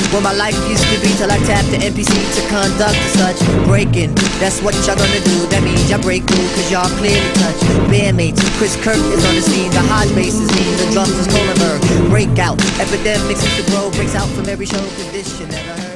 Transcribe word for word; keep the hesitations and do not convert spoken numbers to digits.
What my life used to be till I tapped the N P C to conduct such breaking. That's what y'all gonna do, that means y'all break through, cause y'all clearly touch bandmates. Chris Kirk is on the scene, the hot bass is mean, the drums is Kohlenberg. Breakout, epidemics is the bro, breaks out from every show, cause this shit never heard.